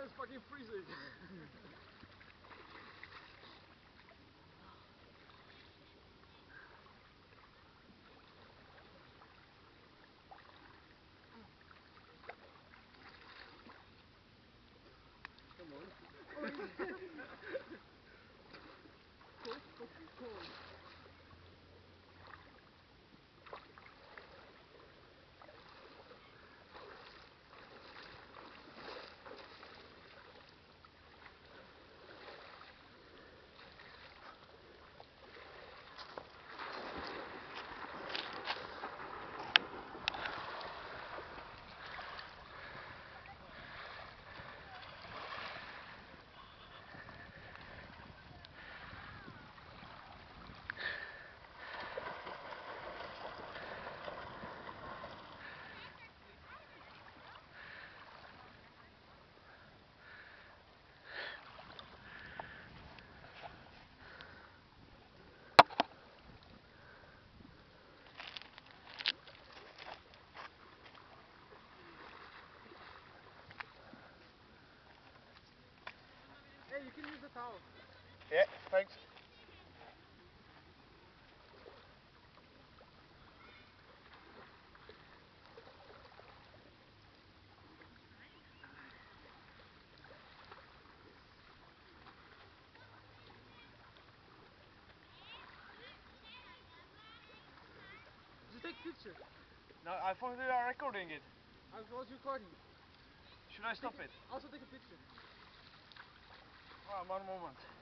is fucking freezing. Come on. So fucking cold. Hey, you can use the towel. Yeah, thanks. Just take a picture. No, I thought we are recording it. I was recording. Should I stop it? Also take a picture. Oh, one moment.